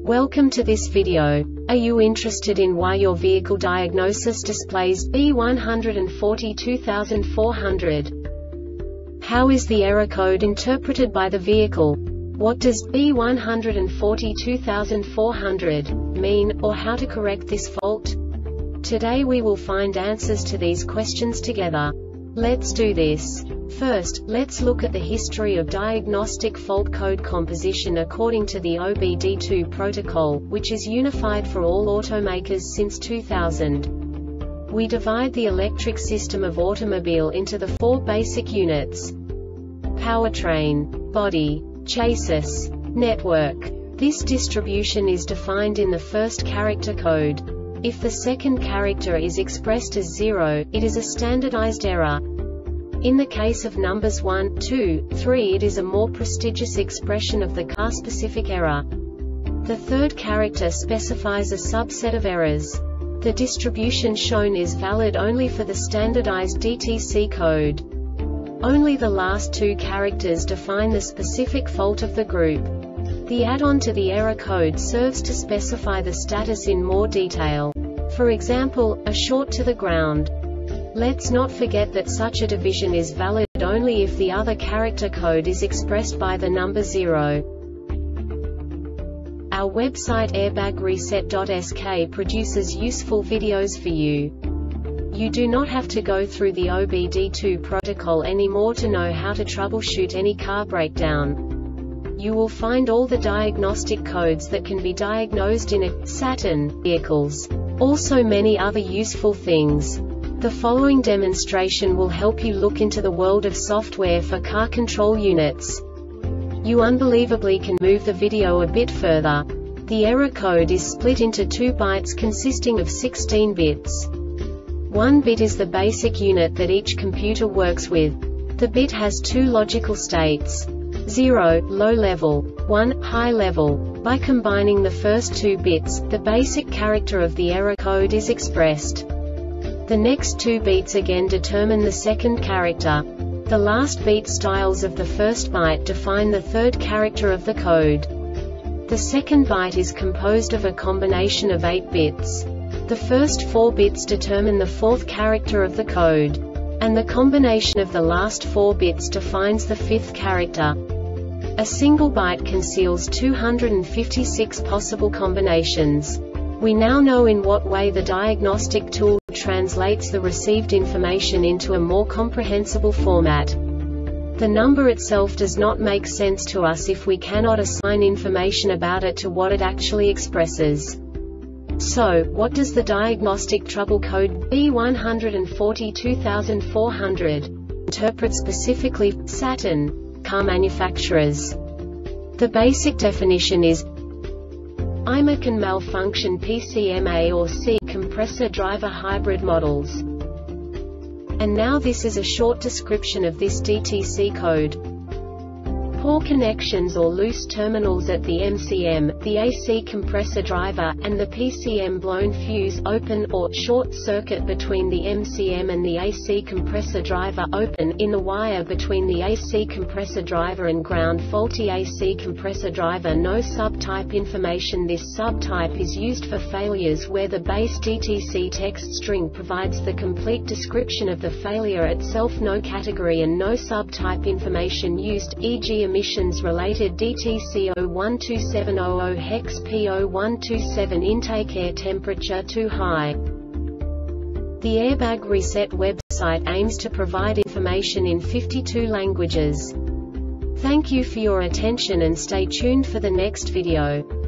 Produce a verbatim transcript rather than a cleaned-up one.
Welcome to this video. Are you interested in why your vehicle diagnosis displays B one four two four zero zero? How is the error code interpreted by the vehicle? What does B one four two four zero zero mean, or how to correct this fault? Today we will find answers to these questions together. Let's do this. First, let's look at the history of diagnostic fault code composition according to the O B D two protocol, which is unified for all automakers since two thousand. We divide the electric system of automobile into the four basic units: powertrain, body, chassis, network. This distribution is defined in the first character code. If the second character is expressed as zero, it is a standardized error. In the case of numbers one, two, three, it is a more prestigious expression of the car-specific error. The third character specifies a subset of errors. The distribution shown is valid only for the standardized D T C code. Only the last two characters define the specific fault of the group. The add-on to the error code serves to specify the status in more detail. For example, a short to the ground. Let's not forget that such a division is valid only if the other character code is expressed by the number zero. Our website airbag reset dot S K produces useful videos for you. You do not have to go through the O B D two protocol anymore to know how to troubleshoot any car breakdown. You will find all the diagnostic codes that can be diagnosed in a Saturn vehicles. Also many other useful things. The following demonstration will help you look into the world of software for car control units. You unbelievably can move the video a bit further. The error code is split into two bytes consisting of sixteen bits. One bit is the basic unit that each computer works with. The bit has two logical states: zero, low level, one, high level. By combining the first two bits, the basic character of the error code is expressed. The next two beats again determine the second character. The last beat styles of the first byte define the third character of the code. The second byte is composed of a combination of eight bits. The first four bits determine the fourth character of the code. And the combination of the last four bits defines the fifth character. A single byte conceals two hundred fifty-six possible combinations. We now know in what way the diagnostic tool translates the received information into a more comprehensible format. The number itself does not make sense to us if we cannot assign information about it to what it actually expresses. So, what does the diagnostic trouble code B one four two four zero zero interpret specifically for Saturn car manufacturers? The basic definition is: I M A can malfunction P C M A or C compressor driver hybrid models. And now this is a short description of this D T C code. Poor connections or loose terminals at the M C M, the A C compressor driver, and the P C M blown fuse open or short circuit between the M C M and the A C compressor driver open in the wire between the A C compressor driver and ground faulty A C compressor driver no subtype information. This subtype is used for failures where the base D T C text string provides the complete description of the failure itself, no category and no subtype information used, for example emissions related D T C zero one two seven zero zero hex P zero one two seven intake air temperature too high. The Airbag Reset website aims to provide information in fifty-two languages. Thank you for your attention and stay tuned for the next video.